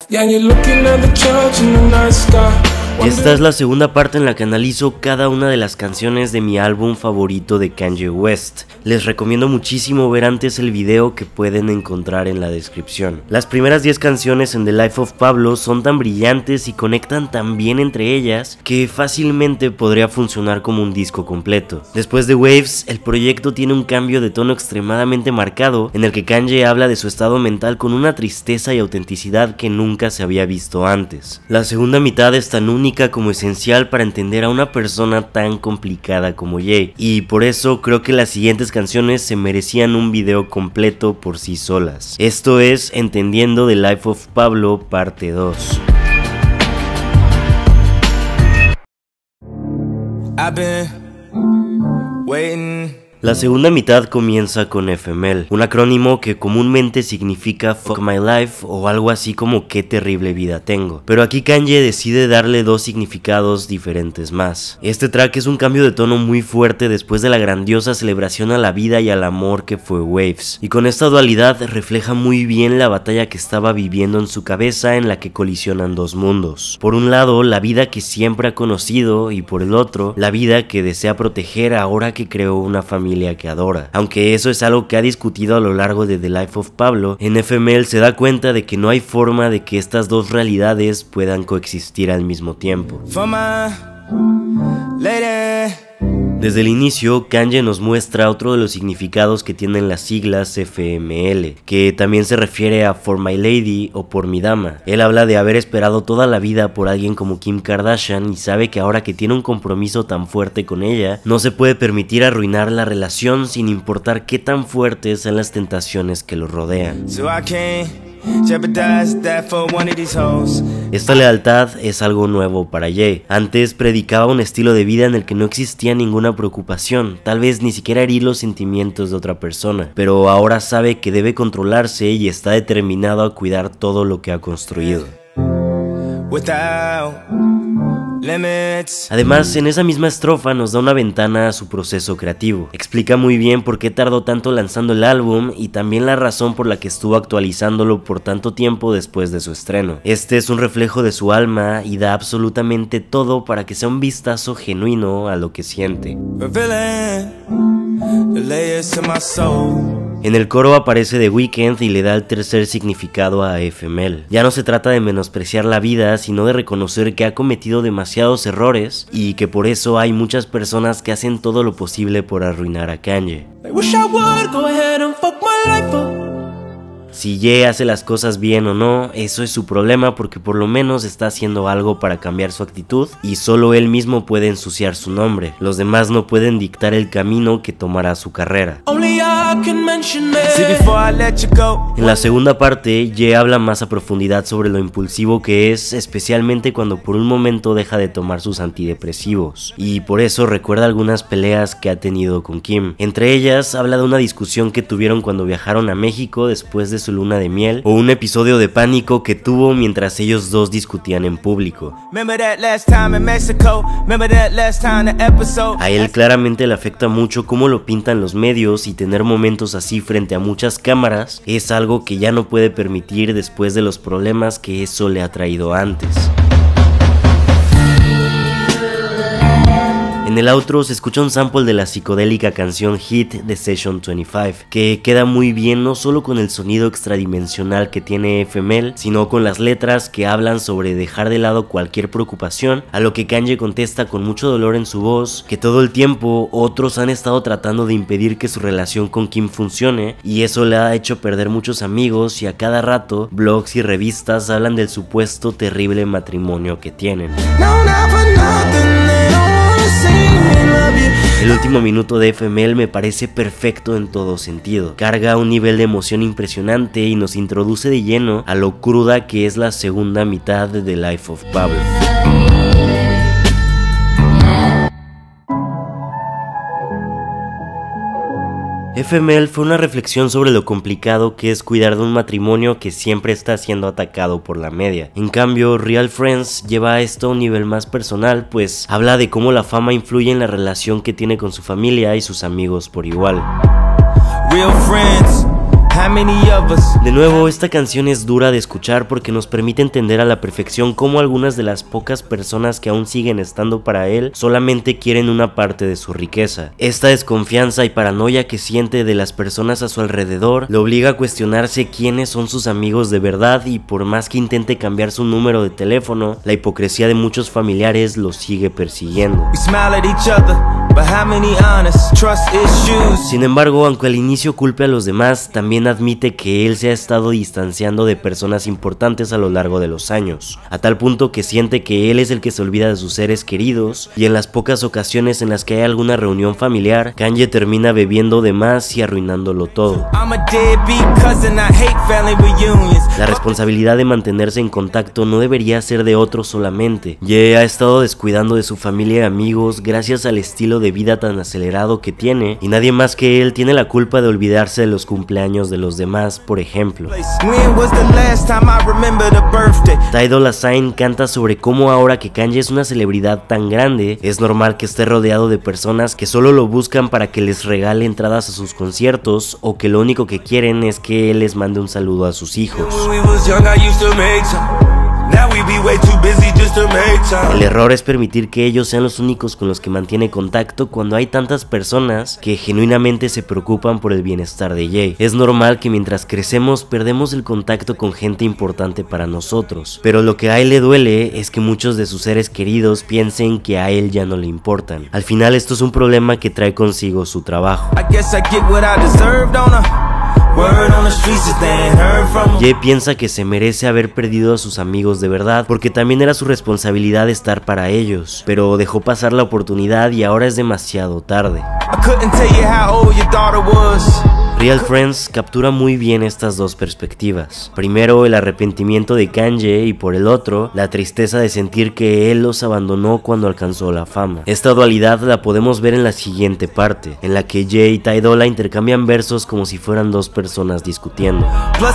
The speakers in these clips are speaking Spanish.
Esta es la segunda parte en la que analizo cada una de las canciones de mi álbum favorito de Kanye West. Les recomiendo muchísimo ver antes el video que pueden encontrar en la descripción. Las primeras 10 canciones en The Life of Pablo son tan brillantes y conectan tan bien entre ellas que fácilmente podría funcionar como un disco completo. Después de Waves, el proyecto tiene un cambio de tono extremadamente marcado en el que Kanye habla de su estado mental con una tristeza y autenticidad que nunca se había visto antes. La segunda mitad es tan única como esencial para entender a una persona tan complicada como Ye, y por eso creo que las siguientes canciones se merecían un video completo por sí solas. Esto es Entendiendo The Life of Pablo parte 2. La segunda mitad comienza con FML, un acrónimo que comúnmente significa Fuck My Life o algo así como Qué terrible vida tengo, pero aquí Kanye decide darle dos significados diferentes más. Este track es un cambio de tono muy fuerte después de la grandiosa celebración a la vida y al amor que fue Waves, y con esta dualidad refleja muy bien la batalla que estaba viviendo en su cabeza en la que colisionan dos mundos. Por un lado, la vida que siempre ha conocido, y por el otro, la vida que desea proteger ahora que creó una familia que adora. Aunque eso es algo que ha discutido a lo largo de The Life of Pablo, en FML se da cuenta de que no hay forma de que estas dos realidades puedan coexistir al mismo tiempo. Desde el inicio, Kanye nos muestra otro de los significados que tienen las siglas FML, que también se refiere a For My Lady o por mi dama. Él habla de haber esperado toda la vida por alguien como Kim Kardashian y sabe que ahora que tiene un compromiso tan fuerte con ella, no se puede permitir arruinar la relación sin importar qué tan fuertes sean las tentaciones que lo rodean. Esta lealtad es algo nuevo para Ye. Antes predicaba un estilo de vida en el que no existía ninguna preocupación, tal vez ni siquiera herir los sentimientos de otra persona, pero ahora sabe que debe controlarse y está determinado a cuidar todo lo que ha construido. Además, en esa misma estrofa nos da una ventana a su proceso creativo. Explica muy bien por qué tardó tanto lanzando el álbum y también la razón por la que estuvo actualizándolo por tanto tiempo después de su estreno. Este es un reflejo de su alma y da absolutamente todo para que sea un vistazo genuino a lo que siente. En el coro aparece The Weeknd y le da el tercer significado a FML. Ya no se trata de menospreciar la vida, sino de reconocer que ha cometido demasiados errores y que por eso hay muchas personas que hacen todo lo posible por arruinar a Kanye. Si Ye hace las cosas bien o no, eso es su problema porque por lo menos está haciendo algo para cambiar su actitud y solo él mismo puede ensuciar su nombre. Los demás no pueden dictar el camino que tomará su carrera. En la segunda parte, Ye habla más a profundidad sobre lo impulsivo que es, especialmente cuando por un momento deja de tomar sus antidepresivos, y por eso recuerda algunas peleas que ha tenido con Kim. Entre ellas, habla de una discusión que tuvieron cuando viajaron a México después de su luna de miel, o un episodio de pánico que tuvo mientras ellos dos discutían en público. A él claramente le afecta mucho cómo lo pintan los medios y tener momentos así frente a muchas cámaras es algo que ya no puede permitir después de los problemas que eso le ha traído antes. En el outro se escucha un sample de la psicodélica canción Hit de Session 25, que queda muy bien no solo con el sonido extradimensional que tiene FML, sino con las letras que hablan sobre dejar de lado cualquier preocupación, a lo que Kanye contesta con mucho dolor en su voz, que todo el tiempo otros han estado tratando de impedir que su relación con Kim funcione, y eso le ha hecho perder muchos amigos y a cada rato blogs y revistas hablan del supuesto terrible matrimonio que tienen. El último minuto de FML me parece perfecto en todo sentido. Carga un nivel de emoción impresionante y nos introduce de lleno a lo cruda que es la segunda mitad de The Life of Pablo. FML fue una reflexión sobre lo complicado que es cuidar de un matrimonio que siempre está siendo atacado por la media. En cambio, Real Friends lleva esto a un nivel más personal, pues habla de cómo la fama influye en la relación que tiene con su familia y sus amigos por igual. Real friends De nuevo, esta canción es dura de escuchar porque nos permite entender a la perfección cómo algunas de las pocas personas que aún siguen estando para él solamente quieren una parte de su riqueza. Esta desconfianza y paranoia que siente de las personas a su alrededor lo obliga a cuestionarse quiénes son sus amigos de verdad, y por más que intente cambiar su número de teléfono, la hipocresía de muchos familiares lo sigue persiguiendo. Sin embargo, aunque al inicio culpe a los demás, también admite que él se ha estado distanciando de personas importantes a lo largo de los años, a tal punto que siente que él es el que se olvida de sus seres queridos, y en las pocas ocasiones en las que hay alguna reunión familiar, Kanye termina bebiendo de más y arruinándolo todo. La responsabilidad de mantenerse en contacto no debería ser de otros solamente. Ye ha estado descuidando de su familia y amigos gracias al estilo de vida tan acelerado que tiene, y nadie más que él tiene la culpa de olvidarse de los cumpleaños de los demás, por ejemplo. Ty Dolla $ign canta sobre cómo ahora que Kanye es una celebridad tan grande, es normal que esté rodeado de personas que solo lo buscan para que les regale entradas a sus conciertos, o que lo único que quieren es que él les mande un saludo a sus hijos. El error es permitir que ellos sean los únicos con los que mantiene contacto cuando hay tantas personas que genuinamente se preocupan por el bienestar de Ye. Es normal que mientras crecemos perdemos el contacto con gente importante para nosotros, pero lo que a él le duele es que muchos de sus seres queridos piensen que a él ya no le importan. Al final esto es un problema que trae consigo su trabajo. Ye piensa que se merece haber perdido a sus amigos de verdad, porque también era su responsabilidad estar para ellos, pero dejó pasar la oportunidad y ahora es demasiado tarde. Real Friends captura muy bien estas dos perspectivas. Primero, el arrepentimiento de Kanye, y por el otro, la tristeza de sentir que él los abandonó cuando alcanzó la fama. Esta dualidad la podemos ver en la siguiente parte, en la que Ye y Ty Dolla intercambian versos como si fueran dos personas discutiendo.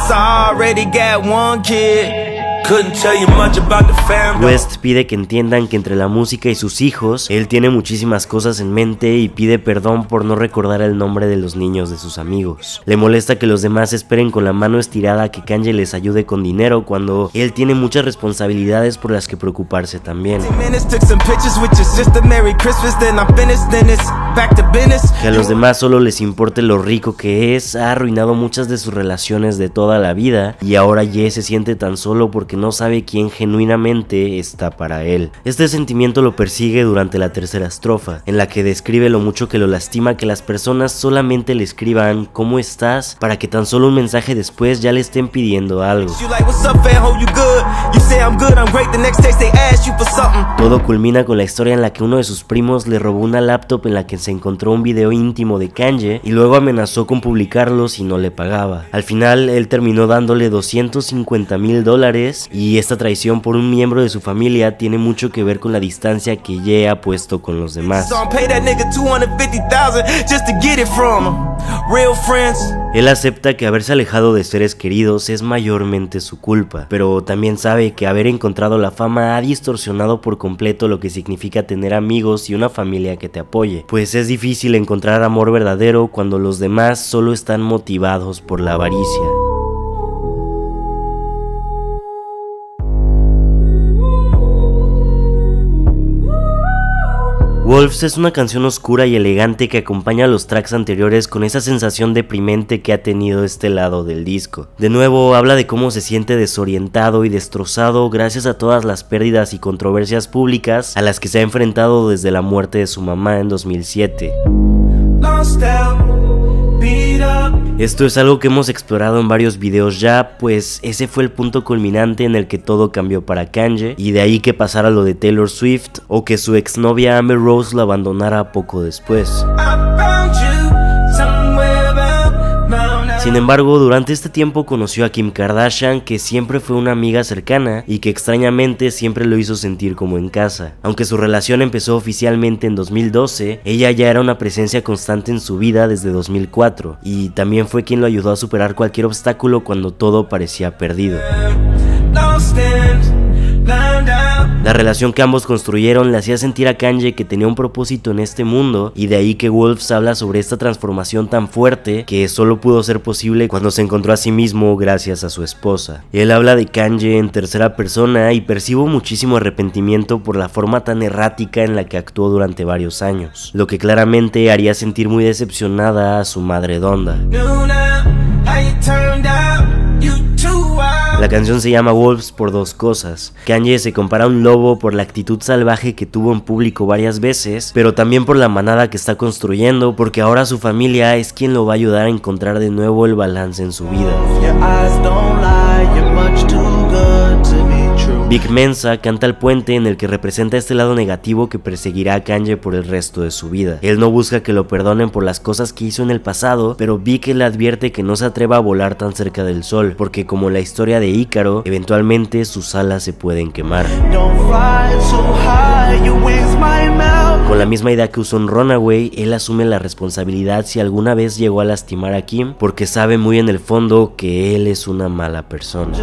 West pide que entiendan que entre la música y sus hijos, él tiene muchísimas cosas en mente y pide perdón por no recordar el nombre de los niños de sus amigos. Le molesta que los demás esperen con la mano estirada a que Kanye les ayude con dinero cuando él tiene muchas responsabilidades por las que preocuparse también. Que a los demás solo les importe lo rico que es, ha arruinado muchas de sus relaciones de toda la vida, y ahora Ye se siente tan solo porque no sabe quién genuinamente está para él. Este sentimiento lo persigue durante la tercera estrofa, en la que describe lo mucho que lo lastima que las personas solamente le escriban ¿cómo estás? Para que tan solo un mensaje después ya le estén pidiendo algo. Todo culmina con la historia en la que uno de sus primos le robó una laptop en la que se encontró un video íntimo de Kanye y luego amenazó con publicarlo si no le pagaba. Al final él terminó dándole $250,000, y esta traición por un miembro de su familia tiene mucho que ver con la distancia que Ye ha puesto con los demás. Él acepta que haberse alejado de seres queridos es mayormente su culpa, pero también sabe que haber encontrado la fama ha distorsionado por completo lo que significa tener amigos y una familia que te apoye, pues es difícil encontrar amor verdadero cuando los demás solo están motivados por la avaricia. Wolves es una canción oscura y elegante que acompaña a los tracks anteriores con esa sensación deprimente que ha tenido este lado del disco. De nuevo habla de cómo se siente desorientado y destrozado gracias a todas las pérdidas y controversias públicas a las que se ha enfrentado desde la muerte de su mamá en 2007. Esto es algo que hemos explorado en varios videos ya, pues ese fue el punto culminante en el que todo cambió para Kanye, y de ahí que pasara lo de Taylor Swift o que su exnovia Amber Rose lo abandonara poco después. Sin embargo, durante este tiempo conoció a Kim Kardashian, que siempre fue una amiga cercana y que extrañamente siempre lo hizo sentir como en casa. Aunque su relación empezó oficialmente en 2012, ella ya era una presencia constante en su vida desde 2004, y también fue quien lo ayudó a superar cualquier obstáculo cuando todo parecía perdido. La relación que ambos construyeron le hacía sentir a Kanye que tenía un propósito en este mundo, y de ahí que Wolves habla sobre esta transformación tan fuerte que solo pudo ser posible cuando se encontró a sí mismo gracias a su esposa. Él habla de Kanye en tercera persona y percibo muchísimo arrepentimiento por la forma tan errática en la que actuó durante varios años, lo que claramente haría sentir muy decepcionada a su madre Donda. La canción se llama Wolves por dos cosas. Kanye se compara a un lobo por la actitud salvaje que tuvo en público varias veces, pero también por la manada que está construyendo, porque ahora su familia es quien lo va a ayudar a encontrar de nuevo el balance en su vida. Vic Mensa canta El Puente, en el que representa este lado negativo que perseguirá a Kanye por el resto de su vida. Él no busca que lo perdonen por las cosas que hizo en el pasado, pero Vic le advierte que no se atreva a volar tan cerca del sol, porque como la historia de Ícaro, eventualmente sus alas se pueden quemar. Con la misma idea que usó en Runaway, él asume la responsabilidad si alguna vez llegó a lastimar a Kim, porque sabe muy en el fondo que él es una mala persona.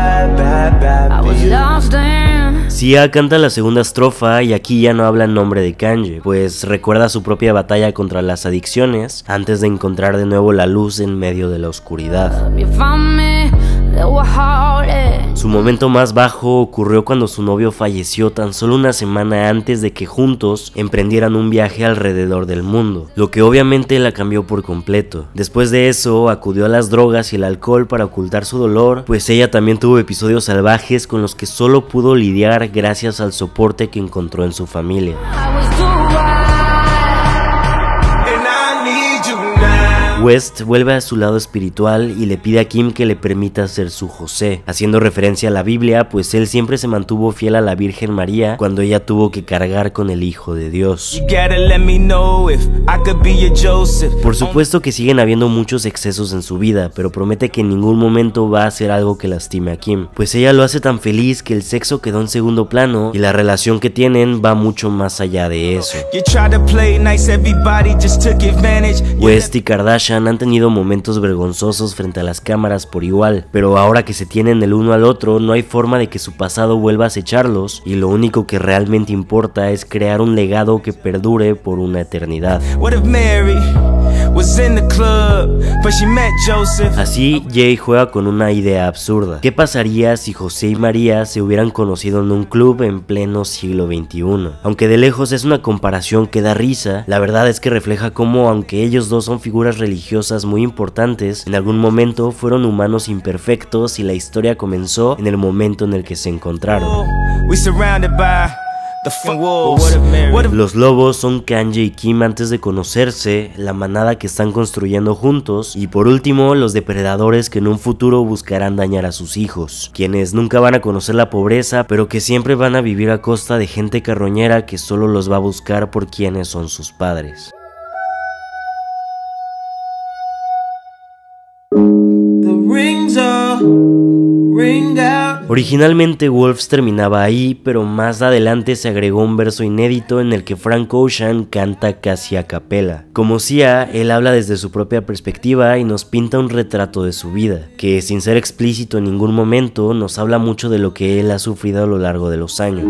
Sia canta la segunda estrofa y aquí ya no habla en nombre de Kanye, pues recuerda su propia batalla contra las adicciones antes de encontrar de nuevo la luz en medio de la oscuridad. Su momento más bajo ocurrió cuando su novio falleció tan solo una semana antes de que juntos emprendieran un viaje alrededor del mundo, lo que obviamente la cambió por completo. Después de eso acudió a las drogas y el alcohol para ocultar su dolor, pues ella también tuvo episodios salvajes con los que solo pudo lidiar gracias al soporte que encontró en su familia. West vuelve a su lado espiritual y le pide a Kim que le permita ser su José, haciendo referencia a la Biblia, pues él siempre se mantuvo fiel a la Virgen María cuando ella tuvo que cargar con el Hijo de Dios. Por supuesto que siguen habiendo muchos excesos en su vida, pero promete que en ningún momento va a hacer algo que lastime a Kim, pues ella lo hace tan feliz que el sexo quedó en segundo plano y la relación que tienen va mucho más allá de eso. West y Kardashian han tenido momentos vergonzosos frente a las cámaras por igual, pero ahora que se tienen el uno al otro, no hay forma de que su pasado vuelva a acecharlos, y lo único que realmente importa es crear un legado que perdure por una eternidad. Así, Jay juega con una idea absurda. ¿Qué pasaría si José y María se hubieran conocido en un club en pleno siglo XXI? Aunque de lejos es una comparación que da risa, la verdad es que refleja cómo, aunque ellos dos son figuras religiosas muy importantes, en algún momento fueron humanos imperfectos y la historia comenzó en el momento en el que se encontraron. Los lobos son Kanye y Kim antes de conocerse, la manada que están construyendo juntos, y por último los depredadores que en un futuro buscarán dañar a sus hijos, quienes nunca van a conocer la pobreza, pero que siempre van a vivir a costa de gente carroñera que solo los va a buscar por quienes son sus padres. Originalmente Wolves terminaba ahí, pero más adelante se agregó un verso inédito en el que Frank Ocean canta casi a capela. Como Sia, él habla desde su propia perspectiva y nos pinta un retrato de su vida, que sin ser explícito en ningún momento nos habla mucho de lo que él ha sufrido a lo largo de los años.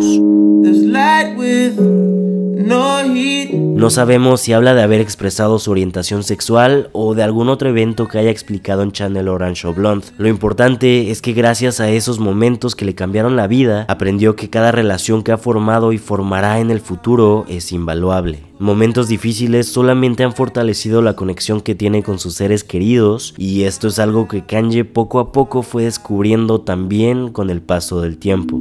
No sabemos si habla de haber expresado su orientación sexual o de algún otro evento que haya explicado en Channel Orange o Blonde. Lo importante es que gracias a esos momentos que le cambiaron la vida, aprendió que cada relación que ha formado y formará en el futuro es invaluable. Momentos difíciles solamente han fortalecido la conexión que tiene con sus seres queridos, y esto es algo que Kanye poco a poco fue descubriendo también con el paso del tiempo.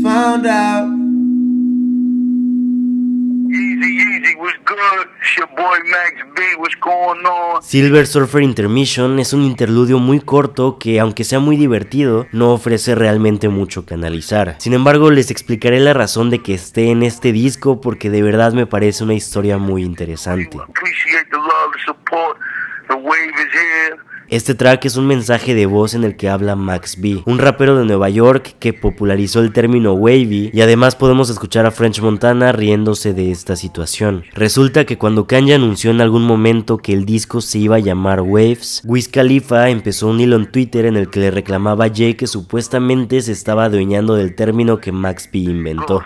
Silver Surfer Intermission es un interludio muy corto que, aunque sea muy divertido, no ofrece realmente mucho que analizar. Sin embargo, les explicaré la razón de que esté en este disco, porque de verdad me parece una historia muy interesante. Este track es un mensaje de voz en el que habla Max B, un rapero de Nueva York que popularizó el término wavy, y además podemos escuchar a French Montana riéndose de esta situación. Resulta que cuando Kanye anunció en algún momento que el disco se iba a llamar Waves, Wiz Khalifa empezó un hilo en Twitter en el que le reclamaba a Jay que supuestamente se estaba adueñando del término que Max B inventó.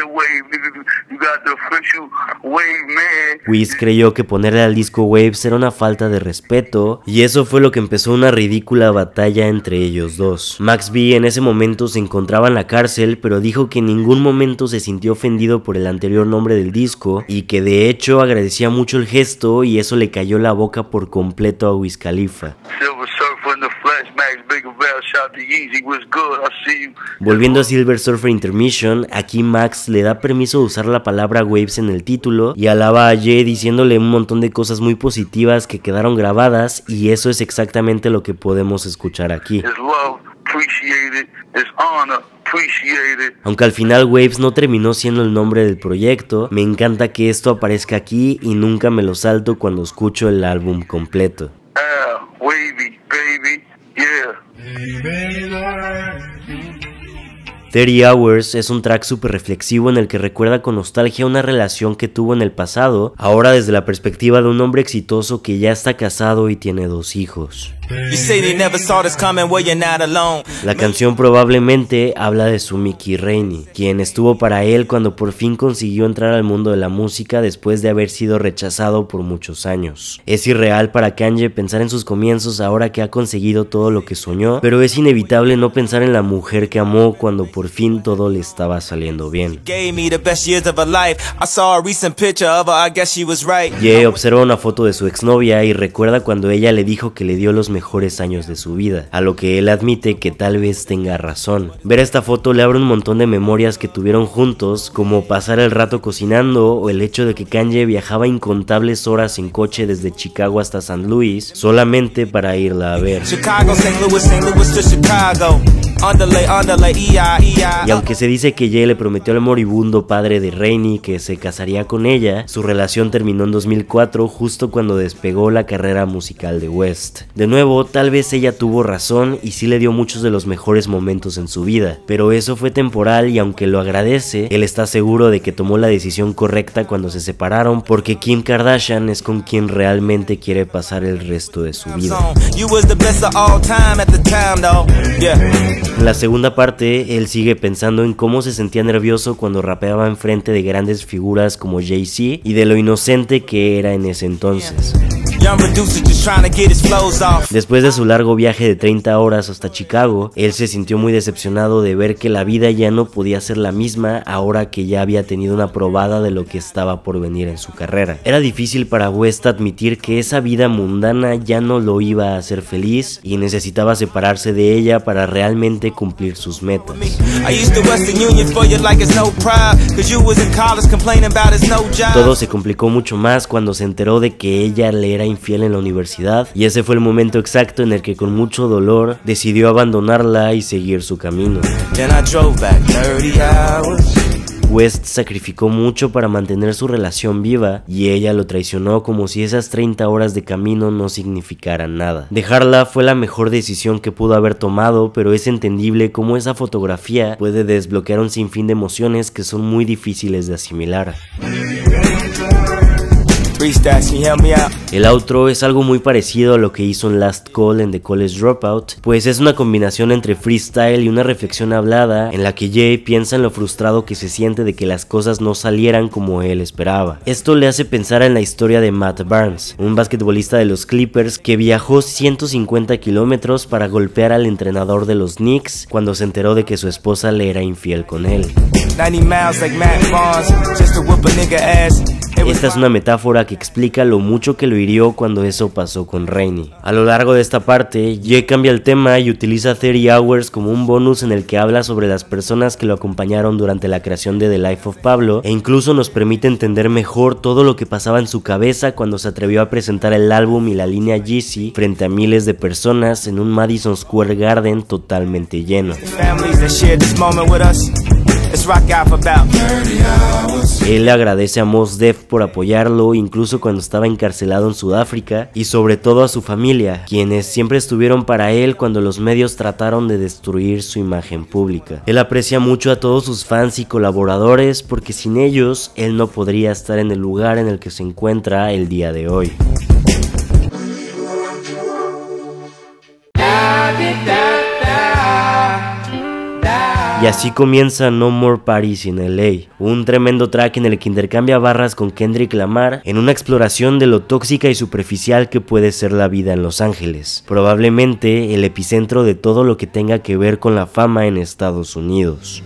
Wiz creyó que ponerle al disco Waves era una falta de respeto, y eso fue lo que empezó una ridícula batalla entre ellos dos. Max B en ese momento se encontraba en la cárcel, pero dijo que en ningún momento se sintió ofendido por el anterior nombre del disco, y que de hecho agradecía mucho el gesto, y eso le cayó la boca por completo a Wiz Khalifa. Volviendo a Silver Surfer Intermission, aquí Max le da permiso de usar la palabra Waves en el título y alaba a Jay diciéndole un montón de cosas muy positivas que quedaron grabadas, y eso es exactamente lo que podemos escuchar aquí. Aunque al final Waves no terminó siendo el nombre del proyecto, me encanta que esto aparezca aquí y nunca me lo salto cuando escucho el álbum completo. Wavy, baby, yeah. 30 Hours es un track súper reflexivo en el que recuerda con nostalgia una relación que tuvo en el pasado, ahora desde la perspectiva de un hombre exitoso que ya está casado y tiene 2 hijos. La canción probablemente habla de su Mickey Rainey, quien estuvo para él cuando por fin consiguió entrar al mundo de la música después de haber sido rechazado por muchos años. Es irreal para Kanye pensar en sus comienzos ahora que ha conseguido todo lo que soñó, pero es inevitable no pensar en la mujer que amó cuando por fin todo le estaba saliendo bien. Ye observa una foto de su exnovia y recuerda cuando ella le dijo que le dio los mejores años de su vida, a lo que él admite que tal vez tenga razón. Ver esta foto le abre un montón de memorias que tuvieron juntos, como pasar el rato cocinando o el hecho de que Kanye viajaba incontables horas en coche desde Chicago hasta San Luis solamente para irla a ver. Y aunque se dice que Jay le prometió al moribundo padre de Rainey que se casaría con ella, su relación terminó en 2004, justo cuando despegó la carrera musical de West. De nuevo, tal vez ella tuvo razón y sí le dio muchos de los mejores momentos en su vida, pero eso fue temporal, y aunque lo agradece, él está seguro de que tomó la decisión correcta cuando se separaron, porque Kim Kardashian es con quien realmente quiere pasar el resto de su vida. En la segunda parte, él sigue pensando en cómo se sentía nervioso cuando rapeaba enfrente de grandes figuras como Jay-Z y de lo inocente que era en ese entonces. Después de su largo viaje de 30 horas hasta Chicago, él se sintió muy decepcionado de ver que la vida ya no podía ser la misma ahora que ya había tenido una probada de lo que estaba por venir en su carrera. Era difícil para West admitir que esa vida mundana ya no lo iba a hacer feliz y necesitaba separarse de ella para realmente cumplir sus metas. Todo se complicó mucho más cuando se enteró de que ella le era infiel en la universidad, y ese fue el momento exacto en el que con mucho dolor decidió abandonarla y seguir su camino. West sacrificó mucho para mantener su relación viva y ella lo traicionó como si esas 30 horas de camino no significaran nada. Dejarla fue la mejor decisión que pudo haber tomado, pero es entendible cómo esa fotografía puede desbloquear un sinfín de emociones que son muy difíciles de asimilar. El outro es algo muy parecido a lo que hizo en Last Call en The College Dropout, pues es una combinación entre freestyle y una reflexión hablada en la que Jay piensa en lo frustrado que se siente de que las cosas no salieran como él esperaba. Esto le hace pensar en la historia de Matt Barnes, un basquetbolista de los Clippers que viajó 150 kilómetros para golpear al entrenador de los Knicks cuando se enteró de que su esposa le era infiel con él. Esta es una metáfora que explica lo mucho que lo hirió cuando eso pasó con Rainey. A lo largo de esta parte, Jay cambia el tema y utiliza 30 Hours como un bonus en el que habla sobre las personas que lo acompañaron durante la creación de The Life of Pablo, e incluso nos permite entender mejor todo lo que pasaba en su cabeza cuando se atrevió a presentar el álbum y la línea Yeezy frente a miles de personas en un Madison Square Garden totalmente lleno. Él le agradece a Mos Def por apoyarlo, incluso cuando estaba encarcelado en Sudáfrica, y sobre todo a su familia, quienes siempre estuvieron para él cuando los medios trataron de destruir su imagen pública. Él aprecia mucho a todos sus fans y colaboradores porque sin ellos él no podría estar en el lugar en el que se encuentra el día de hoy. Y así comienza No More Parties in LA, un tremendo track en el que intercambia barras con Kendrick Lamar en una exploración de lo tóxica y superficial que puede ser la vida en Los Ángeles, probablemente el epicentro de todo lo que tenga que ver con la fama en Estados Unidos.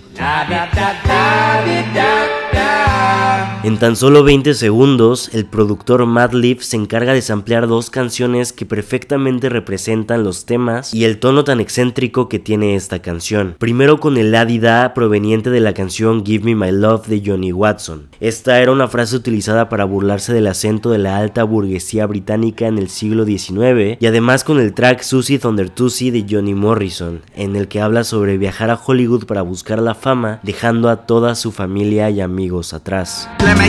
En tan solo 20 segundos, el productor Madlib se encarga de samplear dos canciones que perfectamente representan los temas y el tono tan excéntrico que tiene esta canción. Primero con el la-di-da proveniente de la canción Give Me My Love de Johnny Watson. Esta era una frase utilizada para burlarse del acento de la alta burguesía británica en el siglo XIX, y además con el track Susie Thundertussie de Johnny Morrison, en el que habla sobre viajar a Hollywood para buscar la fama, dejando a toda su familia y amigos atrás.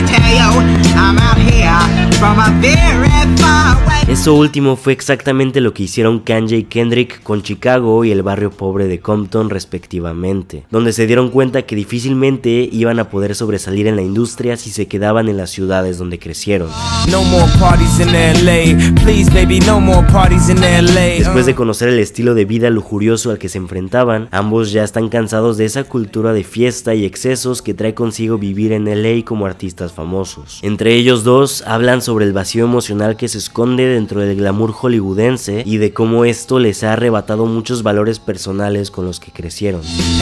Eso último fue exactamente lo que hicieron Kanye y Kendrick con Chicago y el barrio pobre de Compton respectivamente, donde se dieron cuenta que difícilmente iban a poder sobresalir en la industria si se quedaban en las ciudades donde crecieron. Después de conocer el estilo de vida lujurioso al que se enfrentaban, ambos ya están cansados de esa cultura de fiesta y excesos que trae consigo vivir en LA como artistas famosos. Entre ellos dos hablan sobre el vacío emocional que se esconde dentro del glamour hollywoodense y de cómo esto les ha arrebatado muchos valores personales con los que crecieron.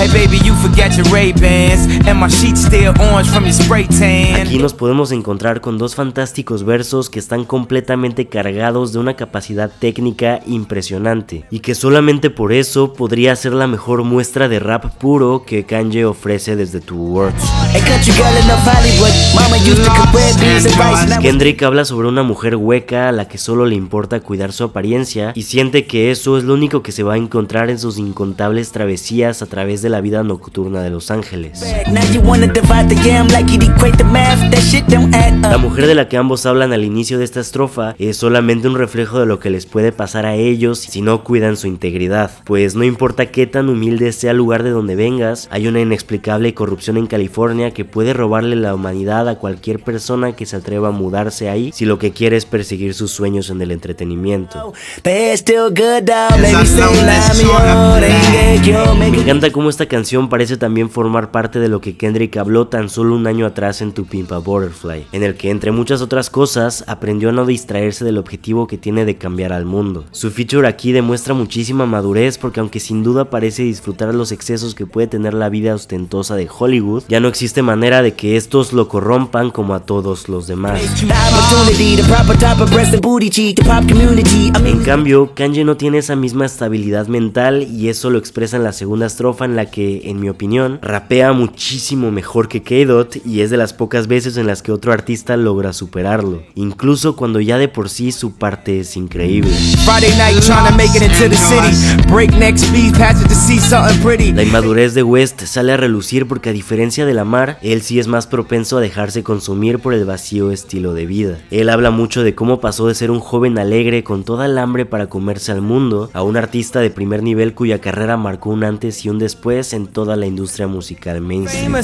Aquí nos podemos encontrar con dos fantásticos versos que están completamente cargados de una capacidad técnica impresionante y que solamente por eso podría ser la mejor muestra de rap puro que Kanye ofrece desde Two Words. Kendrick habla sobre una mujer hueca a la que solo le importa cuidar su apariencia y siente que eso es lo único que se va a encontrar en sus incontables travesías a través de la vida nocturna de Los Ángeles. La mujer de la que ambos hablan al inicio de esta estrofa es solamente un reflejo de lo que les puede pasar a ellos si no cuidan su integridad, pues no importa qué tan humilde sea el lugar de donde vengas, hay una inexplicable corrupción en California que puede robarle la humanidad a cualquier persona que se atreva a mudarse ahí si lo que quiere es perseguir sus sueños en el entretenimiento. Me encanta cómo esta canción parece también formar parte de lo que Kendrick habló tan solo un año atrás en To Pimp a Butterfly, en el que entre muchas otras cosas aprendió a no distraerse del objetivo que tiene de cambiar al mundo. Su feature aquí demuestra muchísima madurez porque aunque sin duda parece disfrutar los excesos que puede tener la vida ostentosa de Hollywood, ya no existe manera de que estos lo corrompan como a todos los demás. En cambio, Kanye no tiene esa misma estabilidad mental y eso lo expresa en la segunda estrofa en la que, en mi opinión, rapea muchísimo mejor que K-Dot y es de las pocas veces en las que otro artista logra superarlo, incluso cuando ya de por sí su parte es increíble. La inmadurez de West sale a relucir porque a diferencia de Lamar, él sí es más propenso a dejarse consumir por el vacío estilo de vida. Él habla mucho de cómo pasó de ser un joven alegre con toda el hambre para comerse al mundo a un artista de primer nivel cuya carrera marcó un antes y un después en toda la industria musical mainstream.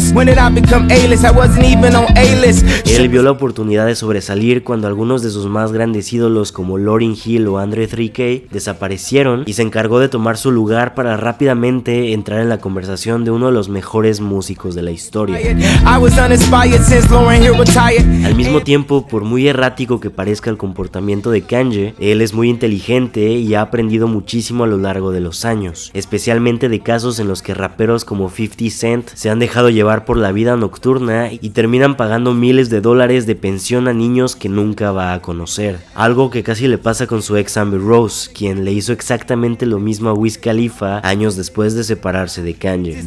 Él vio la oportunidad de sobresalir cuando algunos de sus más grandes ídolos como Lauryn Hill o Andre 3K desaparecieron y se encargó de tomar su lugar para rápidamente entrar en la conversación de uno de los mejores músicos de la historia. Al mismo tiempo, por muy errático que parezca el comportamiento de Kanye, él es muy inteligente y ha aprendido muchísimo a lo largo de los años, especialmente de casos en los que raperos como 50 Cent se han dejado llevar por la vida nocturna y terminan pagando miles de dólares de pensión a niños que nunca va a conocer, algo que casi le pasa con su ex Amber Rose, quien le hizo exactamente lo mismo a Wiz Khalifa años después de separarse de Kanye.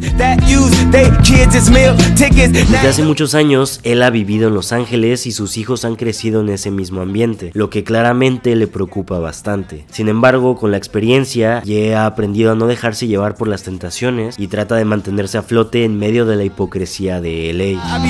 Desde hace muchos años, él ha vivido en Los Ángeles y sus hijos han crecido en ese mismo ambiente, lo que claramente desafortunadamente le preocupa bastante. Sin embargo, con la experiencia, Ye ha aprendido a no dejarse llevar por las tentaciones y trata de mantenerse a flote en medio de la hipocresía de LA.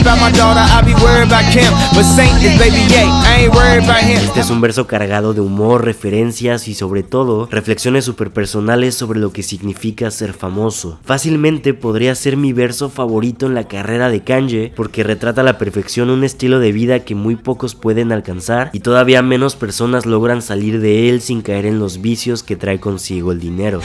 Este es un verso cargado de humor, referencias y sobre todo reflexiones súper personales sobre lo que significa ser famoso. Fácilmente podría ser mi verso favorito en la carrera de Kanye porque retrata a la perfección un estilo de vida que muy pocos pueden alcanzar y todavía menos personas logran salir de él sin caer en los vicios que trae consigo el dinero.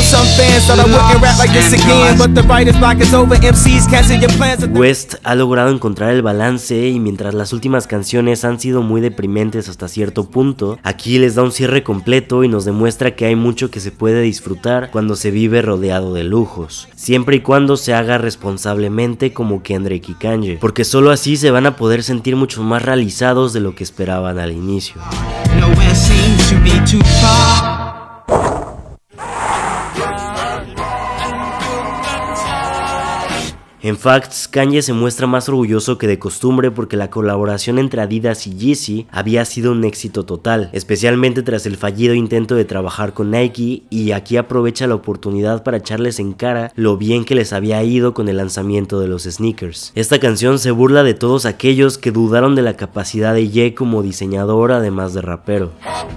West ha logrado encontrar el balance y mientras las últimas canciones han sido muy deprimentes hasta cierto punto, aquí les da un cierre completo y nos demuestra que hay mucho que se puede disfrutar cuando se vive rodeado de lujos, siempre y cuando se haga responsablemente como Kendrick y Kanye, porque solo así se van a poder sentir mucho más realizados de lo que esperaban al inicio. En Facts, Kanye se muestra más orgulloso que de costumbre porque la colaboración entre Adidas y Yeezy había sido un éxito total, especialmente tras el fallido intento de trabajar con Nike, y aquí aprovecha la oportunidad para echarles en cara lo bien que les había ido con el lanzamiento de los sneakers. Esta canción se burla de todos aquellos que dudaron de la capacidad de Ye como diseñador además de rapero.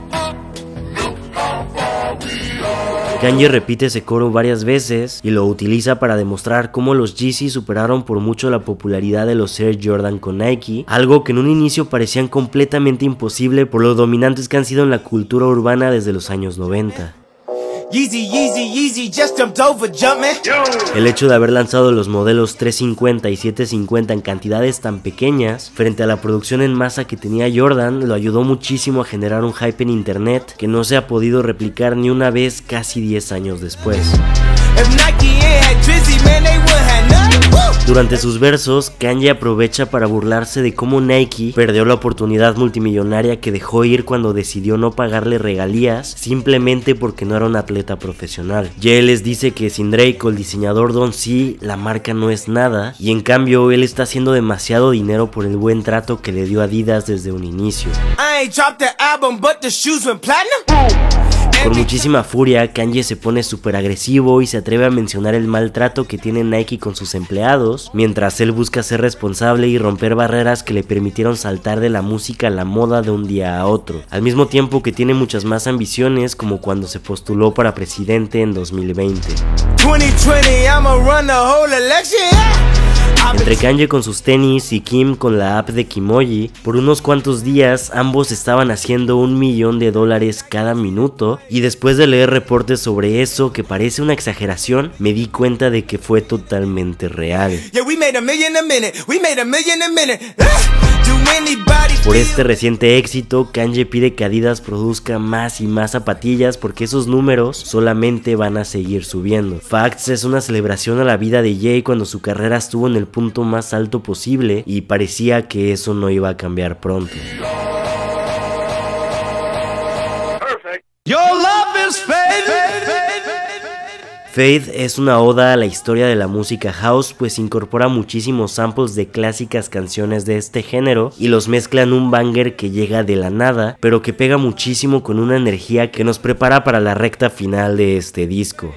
Kanye repite ese coro varias veces y lo utiliza para demostrar cómo los Yeezy superaron por mucho la popularidad de los Air Jordan con Nike, algo que en un inicio parecían completamente imposible por lo dominantes que han sido en la cultura urbana desde los años 90. Yeezy, Yeezy, Yeezy, just jumped over, jumping. El hecho de haber lanzado los modelos 350 y 750 en cantidades tan pequeñas, frente a la producción en masa que tenía Jordan, lo ayudó muchísimo a generar un hype en internet que no se ha podido replicar ni una vez casi 10 años después. Durante sus versos, Kanye aprovecha para burlarse de cómo Nike perdió la oportunidad multimillonaria que dejó ir cuando decidió no pagarle regalías simplemente porque no era un atleta profesional. Ye les dice que sin Drake o el diseñador Don C, la marca no es nada, y en cambio él está haciendo demasiado dinero por el buen trato que le dio Adidas desde un inicio. Con muchísima furia, Kanye se pone súper agresivo y se atreve a mencionar el maltrato que tiene Nike con sus empleados, mientras él busca ser responsable y romper barreras que le permitieron saltar de la música a la moda de un día a otro, al mismo tiempo que tiene muchas más ambiciones como cuando se postuló para presidente en 2020. 2020, I'ma run the whole election. Entre Kanye con sus tenis y Kim con la app de Kimoji, por unos cuantos días ambos estaban haciendo $1 millón cada minuto, y después de leer reportes sobre eso que parece una exageración, me di cuenta de que fue totalmente real. Por este reciente éxito, Kanye pide que Adidas produzca más y más zapatillas porque esos números solamente van a seguir subiendo. Facts es una celebración a la vida de Ye cuando su carrera estuvo en el punto más alto posible y parecía que eso no iba a cambiar pronto. Fade es una oda a la historia de la música house, pues incorpora muchísimos samples de clásicas canciones de este género y los mezcla en un banger que llega de la nada, pero que pega muchísimo con una energía que nos prepara para la recta final de este disco.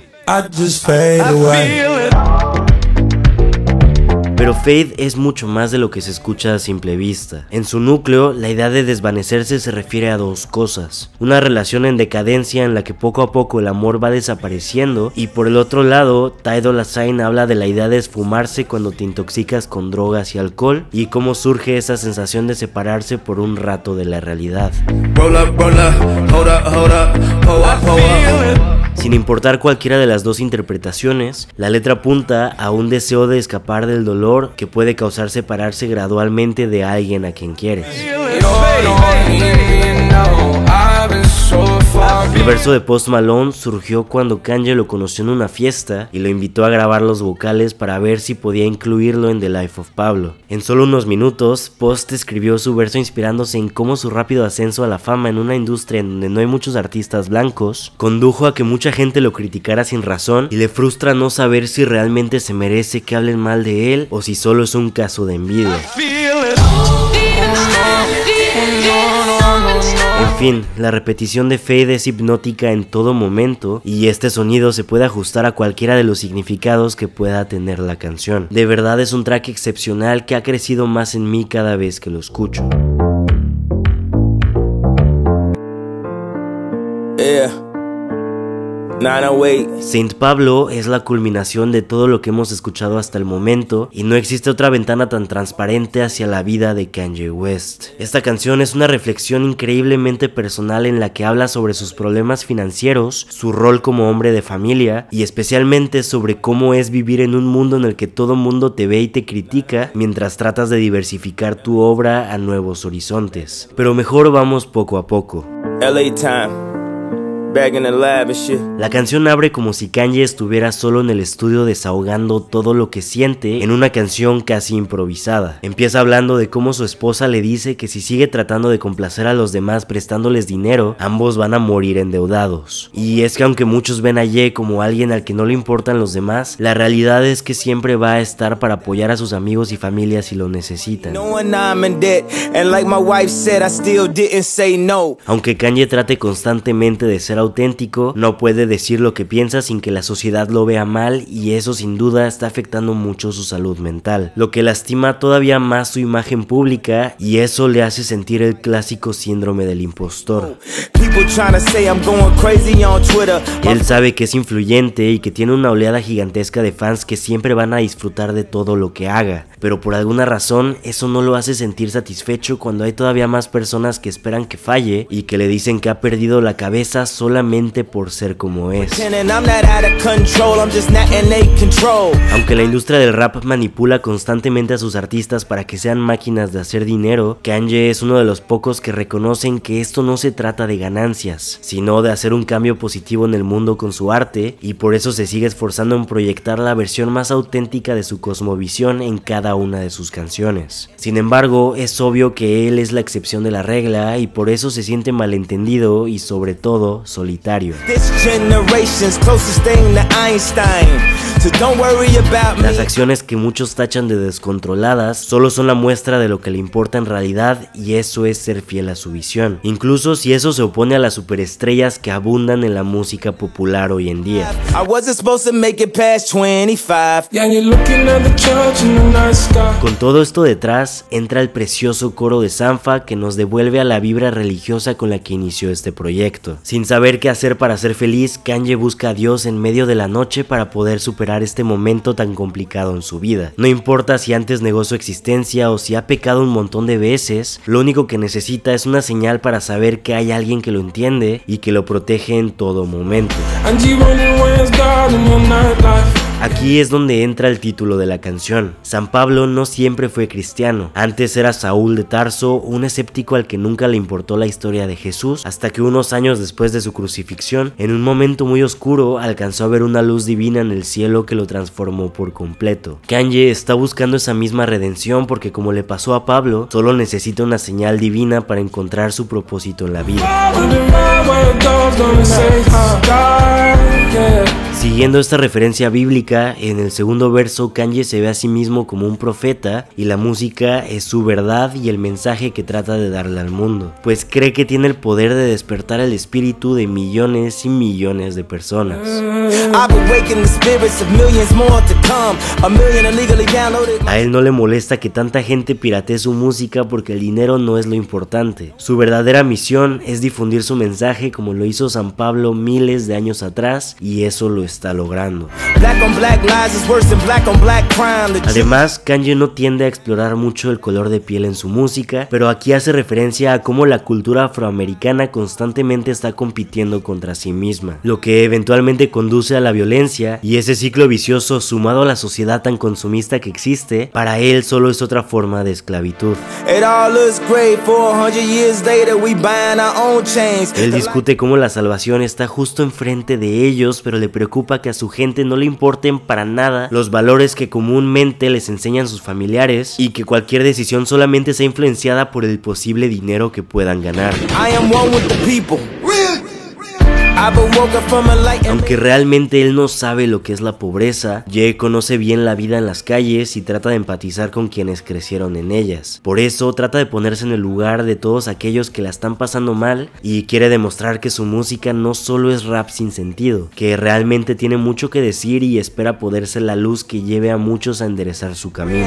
Pero Fade es mucho más de lo que se escucha a simple vista. En su núcleo, la idea de desvanecerse se refiere a dos cosas: una relación en decadencia en la que poco a poco el amor va desapareciendo, y por el otro lado, Ty Dolla $ign habla de la idea de esfumarse cuando te intoxicas con drogas y alcohol, y cómo surge esa sensación de separarse por un rato de la realidad. Sin importar cualquiera de las dos interpretaciones, la letra apunta a un deseo de escapar del dolor que puede causar separarse gradualmente de alguien a quien quieres. El verso de Post Malone surgió cuando Kanye lo conoció en una fiesta y lo invitó a grabar los vocales para ver si podía incluirlo en The Life of Pablo. En solo unos minutos, Post escribió su verso inspirándose en cómo su rápido ascenso a la fama en una industria en donde no hay muchos artistas blancos condujo a que mucha gente lo criticara sin razón, y le frustra no saber si realmente se merece que hablen mal de él o si solo es un caso de envidia. En fin, la repetición de Fade es hipnótica en todo momento y este sonido se puede ajustar a cualquiera de los significados que pueda tener la canción. De verdad es un track excepcional que ha crecido más en mí cada vez que lo escucho. Saint Pablo es la culminación de todo lo que hemos escuchado hasta el momento y no existe otra ventana tan transparente hacia la vida de Kanye West. Esta canción es una reflexión increíblemente personal en la que habla sobre sus problemas financieros, su rol como hombre de familia y especialmente sobre cómo es vivir en un mundo en el que todo mundo te ve y te critica mientras tratas de diversificar tu obra a nuevos horizontes. Pero mejor vamos poco a poco. LA time. Back in the lab and shit. La canción abre como si Kanye estuviera solo en el estudio desahogando todo lo que siente en una canción casi improvisada. Empieza hablando de cómo su esposa le dice que si sigue tratando de complacer a los demás prestándoles dinero, ambos van a morir endeudados. Y es que aunque muchos ven a Ye como alguien al que no le importan los demás, la realidad es que siempre va a estar para apoyar a sus amigos y familias si lo necesitan. Aunque Kanye trate constantemente de ser auténtico, no puede decir lo que piensa sin que la sociedad lo vea mal y eso sin duda está afectando mucho su salud mental, lo que lastima todavía más su imagen pública y eso le hace sentir el clásico síndrome del impostor. Él sabe que es influyente y que tiene una oleada gigantesca de fans que siempre van a disfrutar de todo lo que haga, pero por alguna razón eso no lo hace sentir satisfecho cuando hay todavía más personas que esperan que falle y que le dicen que ha perdido la cabeza solamente por ser como es. Aunque la industria del rap manipula constantemente a sus artistas para que sean máquinas de hacer dinero, Kanye es uno de los pocos que reconocen que esto no se trata de ganancias, sino de hacer un cambio positivo en el mundo con su arte y por eso se sigue esforzando en proyectar la versión más auténtica de su cosmovisión en cada una de sus canciones. Sin embargo, es obvio que él es la excepción de la regla y por eso se siente malentendido y sobre todo solitario. Las acciones que muchos tachan de descontroladas solo son la muestra de lo que le importa en realidad y eso es ser fiel a su visión, incluso si eso se opone a las superestrellas que abundan en la música popular hoy en día. Con todo esto detrás, entra el precioso coro de Sanfa que nos devuelve a la vibra religiosa con la que inició este proyecto. Sin saber qué hacer para ser feliz, Kanye busca a Dios en medio de la noche para poder superar este momento tan complicado en su vida. No importa si antes negó su existencia o si ha pecado un montón de veces, lo único que necesita es una señal para saber que hay alguien que lo entiende y que lo protege en todo momento. Aquí es donde entra el título de la canción. San Pablo no siempre fue cristiano. Antes era Saúl de Tarso, un escéptico al que nunca le importó la historia de Jesús, hasta que unos años después de su crucifixión, en un momento muy oscuro, alcanzó a ver una luz divina en el cielo que lo transformó por completo. Kanye está buscando esa misma redención porque, como le pasó a Pablo, solo necesita una señal divina para encontrar su propósito en la vida. Siguiendo esta referencia bíblica, en el segundo verso Kanye se ve a sí mismo como un profeta y la música es su verdad y el mensaje que trata de darle al mundo, pues cree que tiene el poder de despertar el espíritu de millones y millones de personas. A él no le molesta que tanta gente piratee su música porque el dinero no es lo importante. Su verdadera misión es difundir su mensaje como lo hizo San Pablo miles de años atrás y eso lo está logrando. Además, Kanye no tiende a explorar mucho el color de piel en su música, pero aquí hace referencia a cómo la cultura afroamericana constantemente está compitiendo contra sí misma, lo que eventualmente conduce a la violencia y ese ciclo vicioso sumado a la sociedad tan consumista que existe, para él solo es otra forma de esclavitud. Él discute cómo la salvación está justo enfrente de ellos, pero le preocupa que a su gente no le importen para nada los valores que comúnmente les enseñan sus familiares y que cualquier decisión solamente sea influenciada por el posible dinero que puedan ganar. I've been woken from a light. Aunque realmente él no sabe lo que es la pobreza, Ye conoce bien la vida en las calles y trata de empatizar con quienes crecieron en ellas. Por eso trata de ponerse en el lugar de todos aquellos que la están pasando mal y quiere demostrar que su música no solo es rap sin sentido, que realmente tiene mucho que decir y espera poder ser la luz que lleve a muchos a enderezar su camino.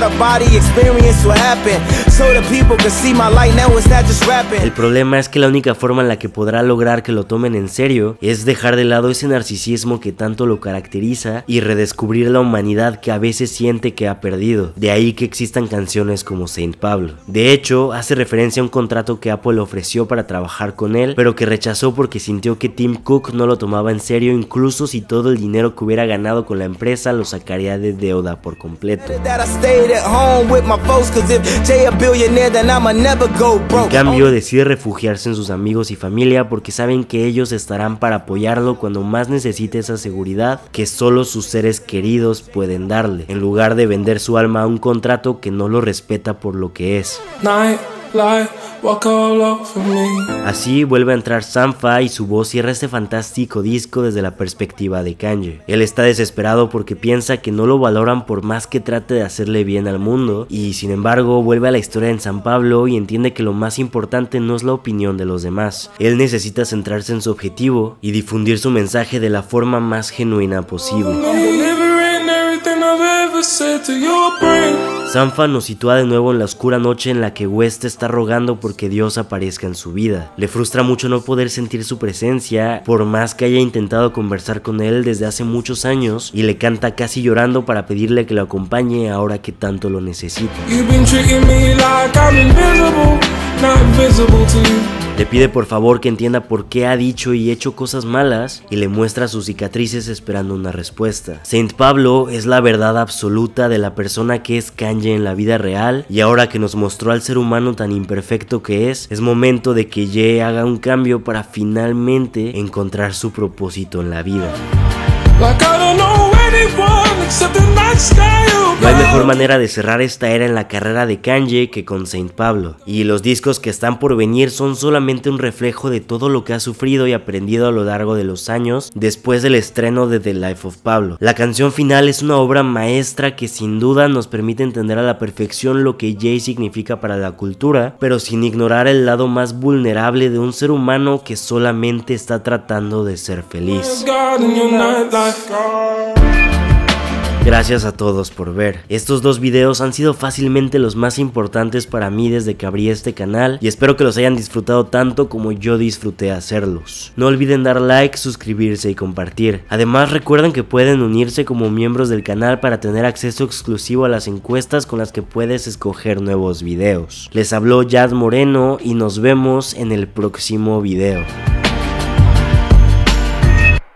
El problema es que la única forma en la que podrá lograr que lo tomen en serio es dejar de lado ese narcisismo que tanto lo caracteriza y redescubrir la humanidad que a veces siente que ha perdido. De ahí que existan canciones como Saint Pablo. De hecho, hace referencia a un contrato que Apple ofreció para trabajar con él, pero que rechazó porque sintió que Tim Cook no lo tomaba en serio, incluso si todo el dinero que hubiera ganado con la empresa lo sacaría de deuda por completo. En cambio, decide refugiarse en sus amigos y familia porque saben que ellos estarán para apoyarlo cuando más necesite esa seguridad que solo sus seres queridos pueden darle, en lugar de vender su alma a un contrato que no lo respeta por lo que es. Así vuelve a entrar Sampha y su voz cierra este fantástico disco desde la perspectiva de Kanye. Él está desesperado porque piensa que no lo valoran por más que trate de hacerle bien al mundo, y sin embargo vuelve a la historia en San Pablo y entiende que lo más importante no es la opinión de los demás. Él necesita centrarse en su objetivo y difundir su mensaje de la forma más genuina posible. Sampha nos sitúa de nuevo en la oscura noche en la que West está rogando porque Dios aparezca en su vida. Le frustra mucho no poder sentir su presencia, por más que haya intentado conversar con él desde hace muchos años, y le canta casi llorando para pedirle que lo acompañe ahora que tanto lo necesita. Le pide por favor que entienda por qué ha dicho y hecho cosas malas y le muestra sus cicatrices esperando una respuesta. Saint Pablo es la verdad absoluta de la persona que es Kanye en la vida real, y ahora que nos mostró al ser humano tan imperfecto que es momento de que Ye haga un cambio para finalmente encontrar su propósito en la vida. No hay mejor manera de cerrar esta era en la carrera de Kanye que con Saint Pablo, y los discos que están por venir son solamente un reflejo de todo lo que ha sufrido y aprendido a lo largo de los años después del estreno de The Life of Pablo. La canción final es una obra maestra que sin duda nos permite entender a la perfección lo que Ye significa para la cultura, pero sin ignorar el lado más vulnerable de un ser humano que solamente está tratando de ser feliz. Gracias a todos por ver. Estos dos videos han sido fácilmente los más importantes para mí desde que abrí este canal, y espero que los hayan disfrutado tanto como yo disfruté hacerlos. No olviden dar like, suscribirse y compartir. Además, recuerden que pueden unirse como miembros del canal para tener acceso exclusivo a las encuestas con las que puedes escoger nuevos videos. Les habló Yad Moreno y nos vemos en el próximo video.